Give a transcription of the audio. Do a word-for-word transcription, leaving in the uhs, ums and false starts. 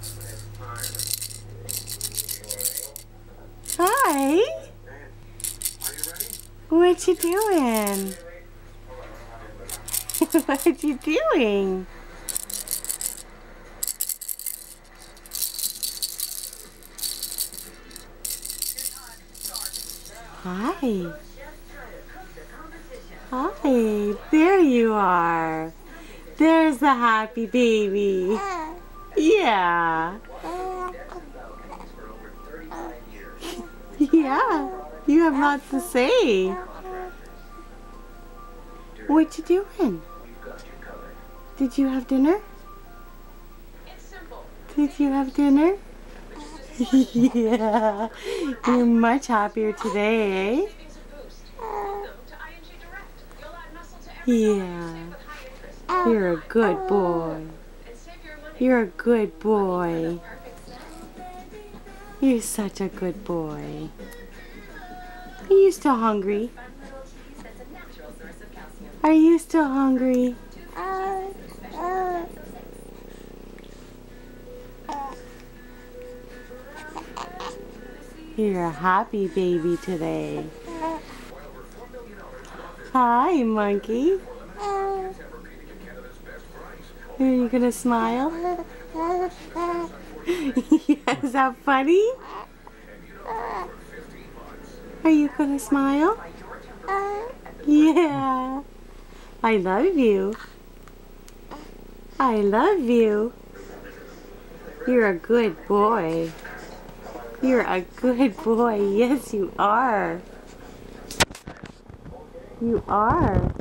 Hi. What you doing? What you doing? Hi. Hi. There you are. There's the happy baby. Yeah. Yeah. You have lots to say. What you doing? Did you have dinner? Did you have dinner? Yeah. You're much happier today, eh? Yeah. You're a good boy. You're a good boy. You're such a good boy. Are you still hungry? Are you still hungry? You're a happy baby today. Hi, monkey. Are you gonna smile? Yeah, is that funny? Are you gonna smile? Yeah. I love you. I love you. You're a good boy. You're a good boy. Yes, you are. You are.